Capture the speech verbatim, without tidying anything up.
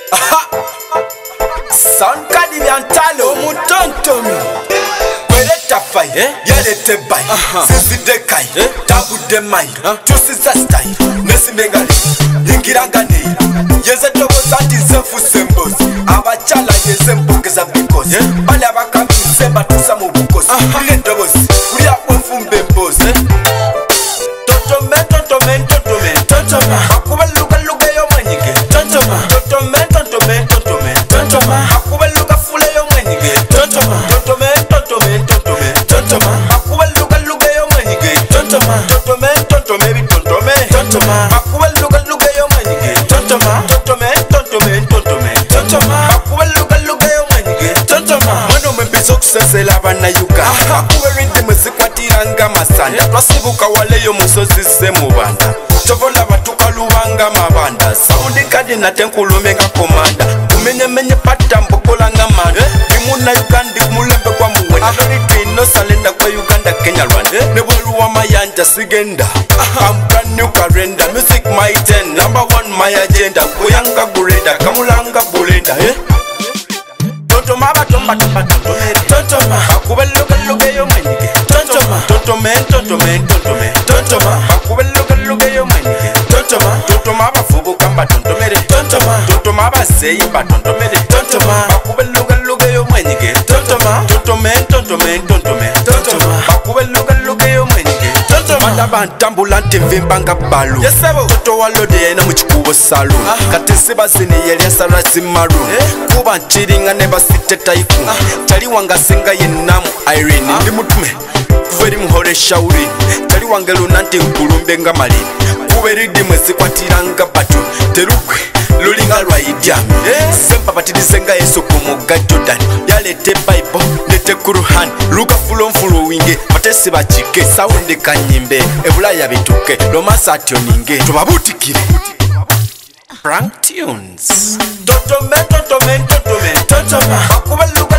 Sound kadi vyantalo mutontomi Kweleta fai, yalete bai Sisi dekai, tabu demai Tusi za style, nesi mengali Yingiranga nei Yeze tobo zati zefu sembos Abachala yeze mpokeza bikos Bale abakambi semba tusa mubukos Kule dobos, kule akwenfu mbembos Totome, totome, totome Totoma, akube luga luga yo manyike Totoma, totome, totome, totome Totoma, akube luga fule yo manyike Totoma, totome, totome, totome Totoma, akube luga luga yo manyike Totoma, totome, totome, bitotome Totoma, akube luga luga yo manyike Totoma, totome, totome, totome Totoma, akube luga luga yo manyike Totoma, mano mbezo kusesela bana yuka Akube rinde mwesikwatira masanda Twasibuka wale yo musozi se mubanda Chovola batuka luwanga mabanda Saundi kadi na tenkulume nga komanda Kumenye menye pata mbokola nga manda Bimuna Uganda kumulembe kwa muwe Adori twino salenda kwa Uganda Kenya Rwanda Nebweru wa mayanja sigenda I'm brand new calendar Music my ten Number one my agenda Kuyanga gurenda Kamulanga bulenda eh? Tontoma batomba tomba tontome Tontoma Akube luga luga yo manyike Tontoma Tontome tontome tontome Tontoma Akube luga luga yo manyike Tontoma Tontoma bafubu kamba tontomere Tontoma Tontoma baseyi batontomere Tontoma Akube luga luga yo manyike Tontoma Tontome tontome tontome Tontoma Akube luga luga yo manyike Tontoma Madaba ntambula ntimvimbanga balu Yesebo Toto walode yena mchikubo salu Katese basini yeli asarasi maru Kuba nchiringa neba site taiku Chali wanga senga yenamu Irene Ndi mutume Kuveri muhore shauri Chali wangelu nanti nkulumbe nga malini Kuveri dimwezi kwa tiranga batu Terukwe lulinga lwa idiami Sempa batidi senga yesu kumuga Jordan Yalete Bible Nete Kuruhan Luka fulo mfulu winge Matesi bachike Saundi kanyimbe Ebula ya bituke Lomasa atyo ninge Tumabutikire Frank Tunes Totome, totome, totome Totoma Akube luga